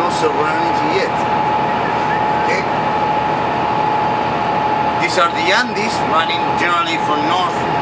closer we're into yet. Okay? These are the Andes running generally from north